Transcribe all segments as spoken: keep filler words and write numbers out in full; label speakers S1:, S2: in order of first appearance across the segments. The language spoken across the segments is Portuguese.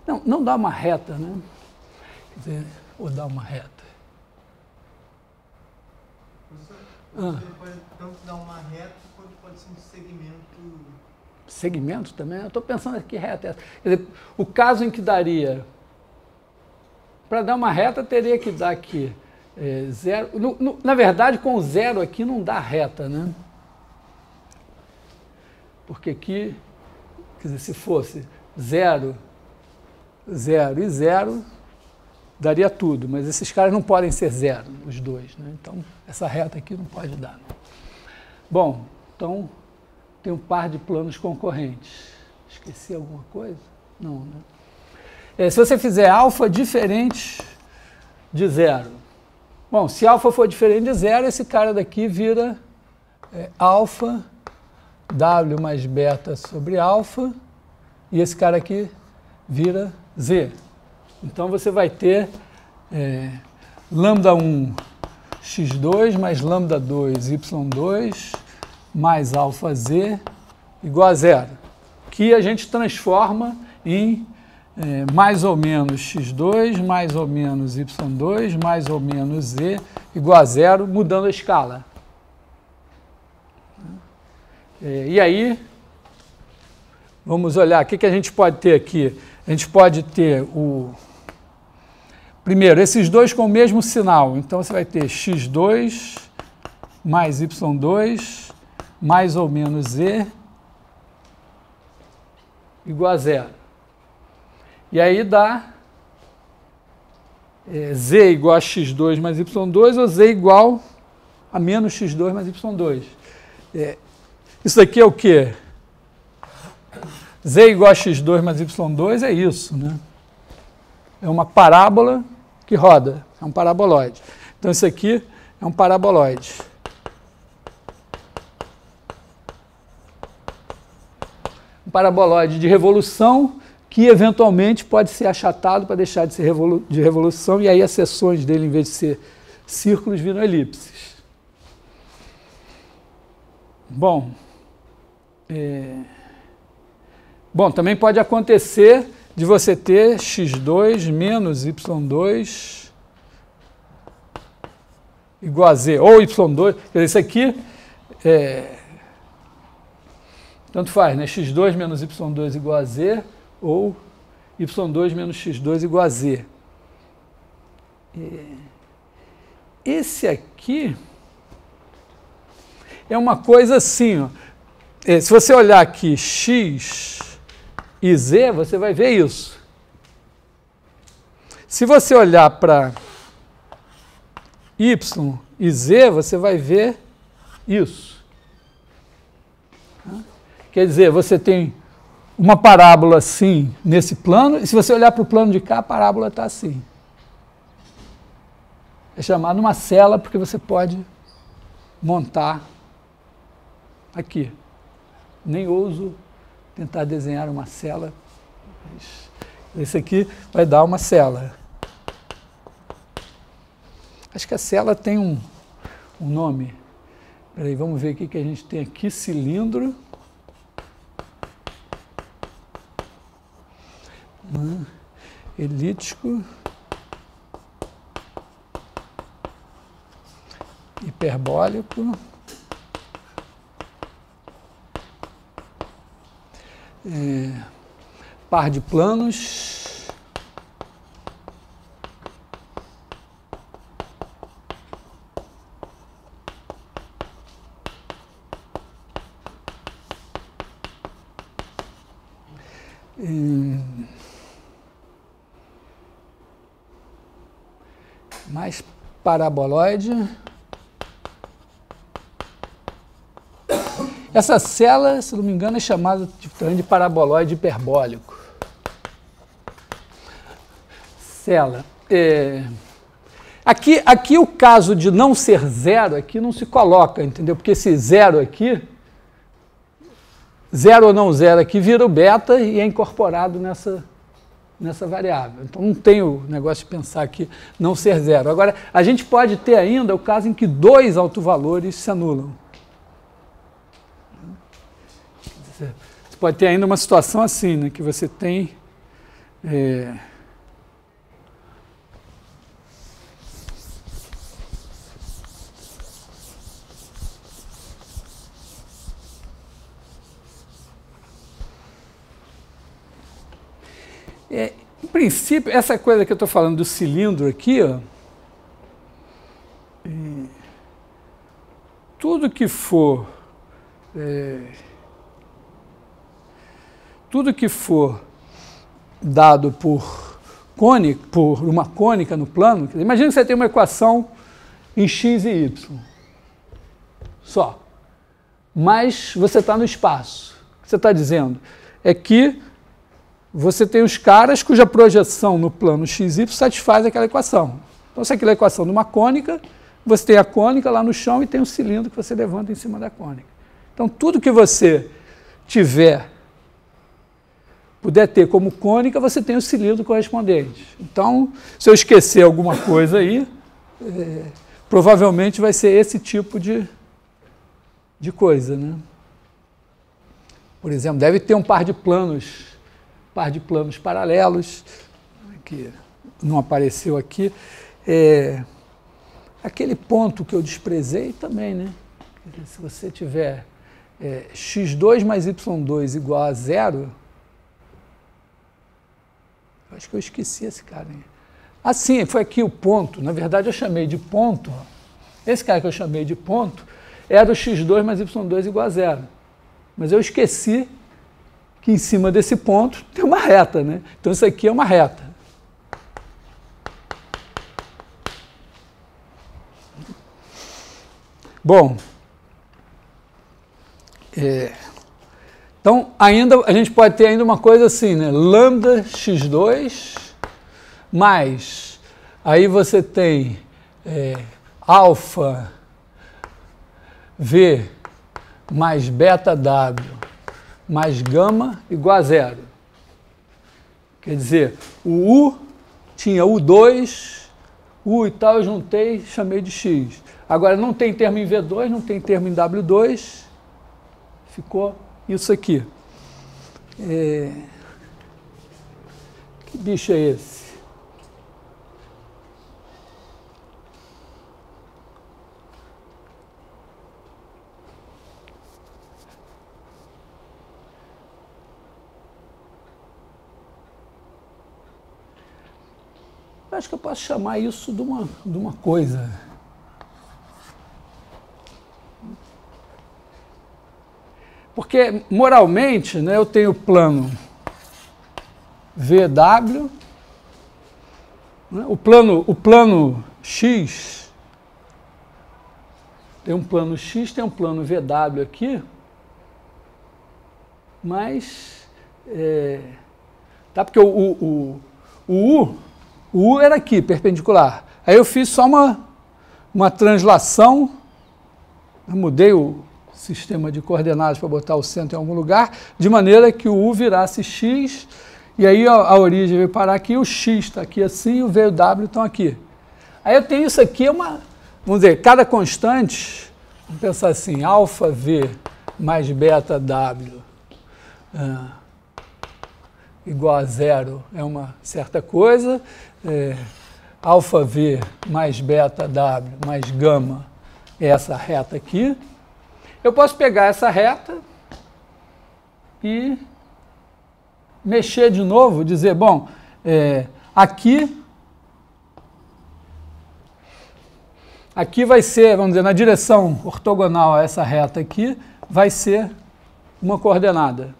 S1: Não, não dá uma reta, né? Quer dizer, ou dá uma reta.
S2: Você,
S1: Ah.
S2: você pode tanto dar uma reta quanto pode ser um segmento.
S1: Segmento também? Eu estou pensando aqui reta. Quer dizer, o caso em que daria... Para dar uma reta, teria que dar aqui é, zero... No, no, na verdade, com o zero aqui não dá reta, né? Porque aqui, quer dizer, se fosse zero, zero e zero, daria tudo. Mas esses caras não podem ser zero, os dois, né? Então, essa reta aqui não pode dar. Não. Bom, então, tem um par de planos concorrentes. Esqueci alguma coisa? Não, né? É, se você fizer alfa diferente de zero. Bom, se alfa for diferente de zero, esse cara daqui vira é, alfa W mais beta sobre alfa, e esse cara aqui vira Z. Então você vai ter é, lambda um x dois mais lambda dois y dois mais alfa Z igual a zero, que a gente transforma em é, mais ou menos x dois mais ou menos y dois mais ou menos Z igual a zero, mudando a escala. É, e aí, vamos olhar, o que, que a gente pode ter aqui? A gente pode ter o... Primeiro, esses dois com o mesmo sinal. Então, você vai ter x dois mais y dois mais ou menos Z igual a zero. E aí dá é, Z igual a x dois mais y dois ou Z igual a menos x dois mais y dois. É, isso aqui é o quê? Z igual a x dois mais y dois é isso, né? É uma parábola que roda, é um paraboloide. Então, isso aqui é um paraboloide. Um paraboloide de revolução que, eventualmente, pode ser achatado para deixar de ser revolu de revolução, e aí as seções dele, em vez de ser círculos, viram elipses. Bom... É... Bom, também pode acontecer de você ter x dois menos y dois igual a z, ou y dois, quer dizer, isso aqui, é... tanto faz, né? x dois menos y dois igual a z, ou y dois menos x dois igual a z. É... Esse aqui é uma coisa assim, ó. Se você olhar aqui x e z, você vai ver isso. Se você olhar para y e z, você vai ver isso. Quer dizer, você tem uma parábola assim nesse plano, e se você olhar para o plano de cá, a parábola está assim. É chamado uma cela porque você pode montar aqui. Nem ouso tentar desenhar uma cela. Esse aqui vai dar uma cela. Acho que a cela tem um, um nome. Espera aí, vamos ver o que a gente tem aqui. Cilindro. Hum, elíptico. Hiperbólico. É, par de planos, é, mais paraboloide. Essa cela, se não me engano, é chamada de, de paraboloide hiperbólico. Cela. É... Aqui, aqui o caso de não ser zero aqui não se coloca, entendeu? Porque esse zero aqui, zero ou não zero aqui, vira o beta e é incorporado nessa, nessa variável. Então não tem o negócio de pensar aqui não ser zero. Agora, a gente pode ter ainda o caso em que dois autovalores se anulam. Você pode ter ainda uma situação assim, né, que você tem É, É, em princípio, essa coisa que eu estou falando do cilindro aqui, ó, é, tudo que for é, tudo que for dado por, cônica, por uma cônica no plano, imagina que você tem uma equação em x e y, só, mas você está no espaço. O que você está dizendo é que você tem os caras cuja projeção no plano x y satisfaz aquela equação. Então, se aquela é a equação de uma cônica, você tem a cônica lá no chão e tem um cilindro que você levanta em cima da cônica. Então, tudo que você tiver, puder ter como cônica, você tem o cilindro correspondente. Então, se eu esquecer alguma coisa aí, é, provavelmente vai ser esse tipo de, de coisa, né? Por exemplo, deve ter um par de planos par de planos paralelos, que não apareceu aqui. É, aquele ponto que eu desprezei também, né? Se você tiver é, x dois mais y dois igual a zero, eu acho que eu esqueci esse cara aí. Ah, sim, foi aqui o ponto. Na verdade, eu chamei de ponto. Ó. Esse cara que eu chamei de ponto era o x dois mais y dois igual a zero. Mas eu esqueci que em cima desse ponto tem uma reta, né? Então isso aqui é uma reta. Bom, é, então ainda a gente pode ter ainda uma coisa assim, né? Lambda x dois mais, aí você tem é, alfa v mais beta w mais gama igual a zero. Quer dizer, o U tinha U dois, U e tal, eu juntei, chamei de X. Agora não tem termo em V dois, não tem termo em W dois, ficou isso aqui. É... Que bicho é esse? Acho que eu posso chamar isso de uma, de uma coisa. Porque, moralmente, né, eu tenho o plano V W, né, o, plano, o plano X, tem um plano X, tem um plano V W aqui, mas, é, tá, porque o, o, o, o U... O U era aqui, perpendicular. Aí eu fiz só uma, uma translação, eu mudei o sistema de coordenadas para botar o centro em algum lugar, de maneira que o U virasse X, e aí a, a origem veio parar aqui, o X está aqui assim, e o V e o W estão aqui. Aí eu tenho isso aqui, é uma, vamos dizer, cada constante, vamos pensar assim, alfa V mais beta W, ah, igual a zero é uma certa coisa, é, alfa V mais beta W mais gama é essa reta aqui. Eu posso pegar essa reta e mexer de novo, dizer, bom, é, aqui, aqui vai ser, vamos dizer, na direção ortogonal a essa reta aqui, vai ser uma coordenada.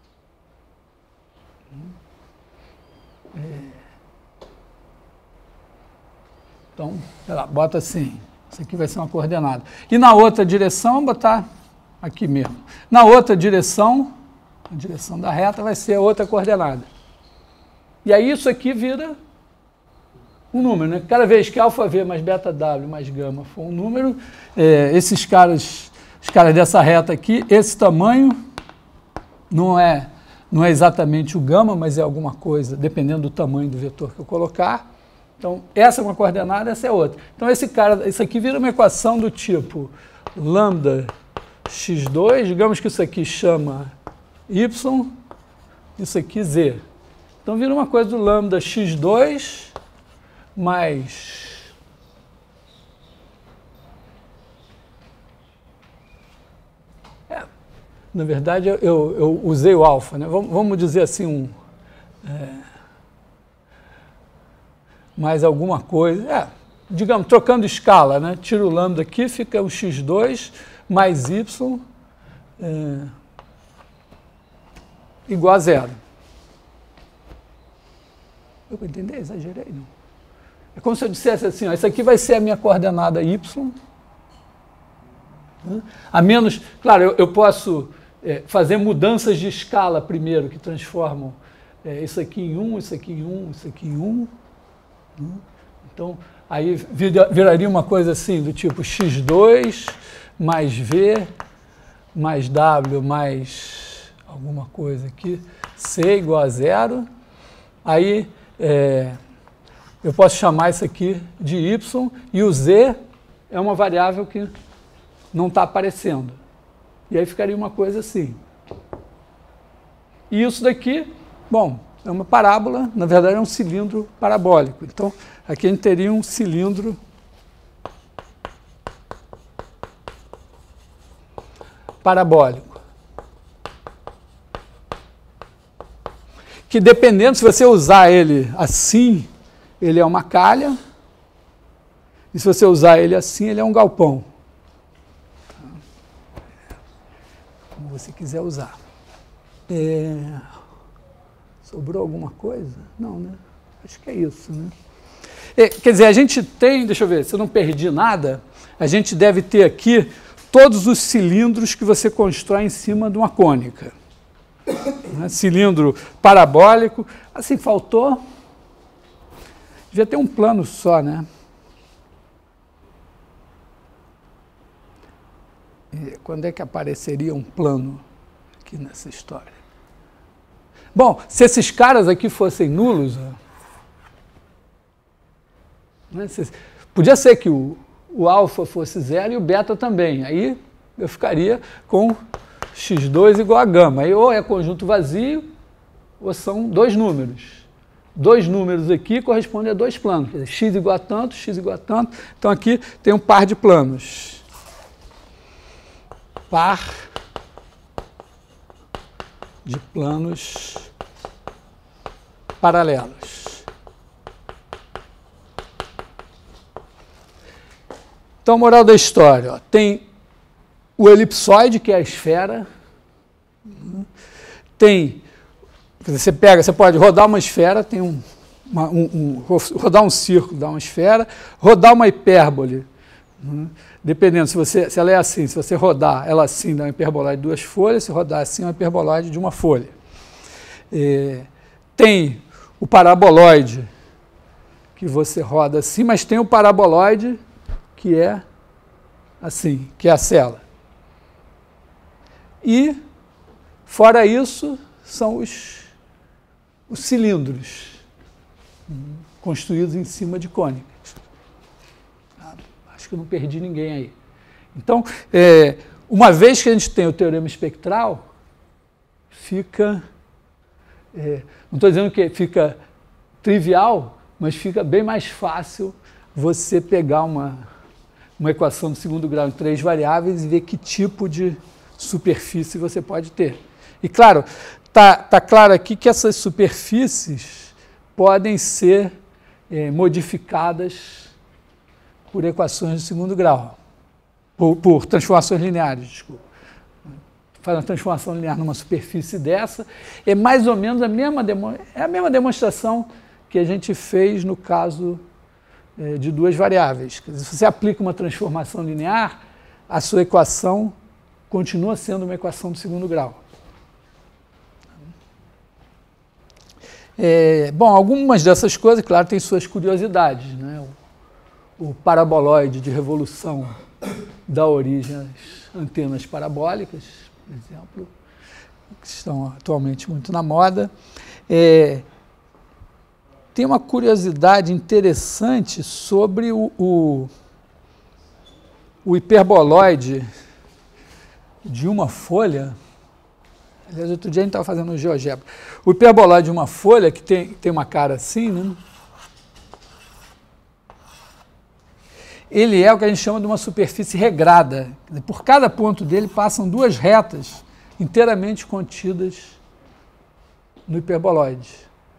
S1: Então, sei lá, bota assim, isso aqui vai ser uma coordenada. E na outra direção, botar aqui mesmo. Na outra direção, a direção da reta vai ser outra coordenada. E aí isso aqui vira um número, né? Cada vez que alfa V mais beta W mais gama for um número, é, esses caras, os caras dessa reta aqui, esse tamanho não é, não é exatamente o gama, mas é alguma coisa, dependendo do tamanho do vetor que eu colocar. Então, essa é uma coordenada, essa é outra. Então, esse cara, isso aqui vira uma equação do tipo lambda x dois, digamos que isso aqui chama y, isso aqui z. Então vira uma coisa do lambda x dois mais é, na verdade eu, eu usei o alfa, né? Vamos, vamos dizer assim um é, mais alguma coisa, é, digamos, trocando escala, né? Tiro o lambda aqui, fica o x dois mais y é, igual a zero. Eu vou entender? Exagerei, não. É como se eu dissesse assim, ó, isso aqui vai ser a minha coordenada y, né? A menos, claro, eu, eu posso é, fazer mudanças de escala primeiro, que transformam é, isso aqui em um, isso aqui em um, isso aqui em um. Né? Então, aí vir, viraria uma coisa assim, do tipo x dois mais v mais w mais alguma coisa aqui, c igual a zero. Aí, é, eu posso chamar isso aqui de y, e o z é uma variável que não está aparecendo. E aí ficaria uma coisa assim. E isso daqui, bom, é uma parábola, na verdade é um cilindro parabólico. Então, aqui a gente teria um cilindro parabólico. Que dependendo, se você usar ele assim, ele é uma calha, e se você usar ele assim, ele é um galpão. Como você quiser usar. É... Sobrou alguma coisa? Não, né? Acho que é isso, né? É, quer dizer, a gente tem, deixa eu ver, se eu não perdi nada, a gente deve ter aqui todos os cilindros que você constrói em cima de uma cônica. Né? Cilindro parabólico. Assim, faltou... Devia ter um plano só, né? E quando é que apareceria um plano aqui nessa história? Bom, se esses caras aqui fossem nulos, né, se, podia ser que o, o alfa fosse zero e o beta também. Aí eu ficaria com x dois igual a gama. Aí ou é conjunto vazio, ou são dois números. Dois números aqui correspondem a dois planos. Quer dizer, x igual a tanto, x igual a tanto. Então aqui tem um par de planos. Par de planos paralelos. Então, moral da história, ó, tem o elipsoide, que é a esfera. Tem, você pega, você pode rodar uma esfera, tem um, uma, um, um rodar um círculo, dar uma esfera, rodar uma hipérbole. Dependendo, se, você, se ela é assim, se você rodar ela assim, dá uma hiperboloide de duas folhas, se rodar assim, uma hiperboloide de uma folha. É, tem o paraboloide, que você roda assim, mas tem o paraboloide que é assim, que é a cela. E, fora isso, são os, os cilindros construídos em cima de cônicas. Acho que eu não perdi ninguém aí. Então, é, uma vez que a gente tem o teorema espectral, fica, é, não estou dizendo que fica trivial, mas fica bem mais fácil você pegar uma, uma equação do segundo grau em três variáveis e ver que tipo de superfície você pode ter. E, claro, está tá claro aqui que essas superfícies podem ser é, modificadas por equações de segundo grau, por, por transformações lineares, desculpa. Faz uma transformação linear numa superfície dessa, é mais ou menos a mesma, demo, é a mesma demonstração que a gente fez no caso é, de duas variáveis. Quer dizer, se você aplica uma transformação linear, a sua equação continua sendo uma equação de segundo grau. É, bom, algumas dessas coisas, claro, têm suas curiosidades, né? O paraboloide de revolução dá origem às antenas parabólicas, por exemplo, que estão atualmente muito na moda. É, tem uma curiosidade interessante sobre o, o, o hiperboloide de uma folha, Aliás, outro dia a gente estava fazendo um GeoGebra. O hiperboloide de uma folha, que tem, tem uma cara assim, né? Ele é o que a gente chama de uma superfície regrada. Por cada ponto dele passam duas retas inteiramente contidas no hiperboloide.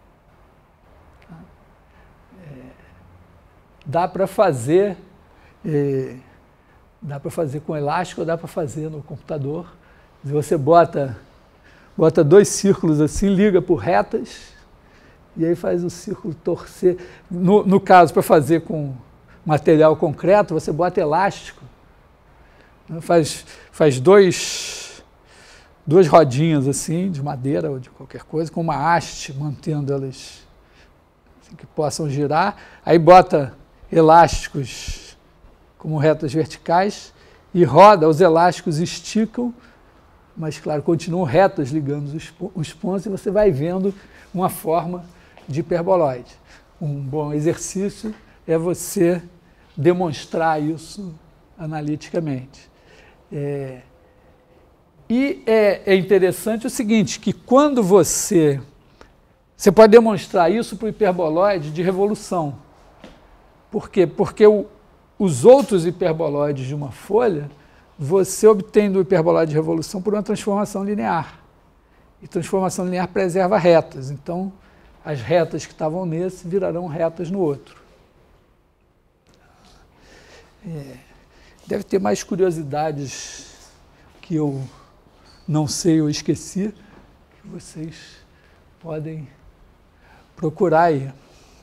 S1: É, dá para fazer, é, dá para fazer com elástico, ou dá para fazer no computador. Você bota, bota dois círculos assim, liga por retas, e aí faz o círculo torcer. No, no caso, para fazer com material concreto, você bota elástico, faz, faz dois, duas rodinhas assim, de madeira ou de qualquer coisa, com uma haste, mantendo elas assim, que possam girar, aí bota elásticos como retas verticais e roda, os elásticos esticam, mas claro, continuam retas ligando os, os pontos e você vai vendo uma forma de hiperboloide. Um bom exercício é você demonstrar isso analiticamente. É, e é, é interessante o seguinte, que quando você... Você pode demonstrar isso para o hiperboloide de revolução. Por quê? Porque o, os outros hiperboloides de uma folha, você obtém do hiperboloide de revolução por uma transformação linear. E transformação linear preserva retas. Então, as retas que estavam nesse virarão retas no outro. É, deve ter mais curiosidades que eu não sei ou esqueci, que vocês podem procurar aí.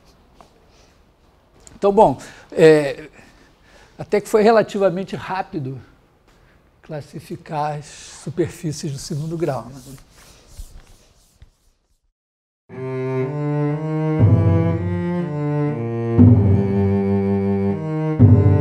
S1: Então, bom, é, até que foi relativamente rápido classificar as superfícies do segundo grau, né? Thank you.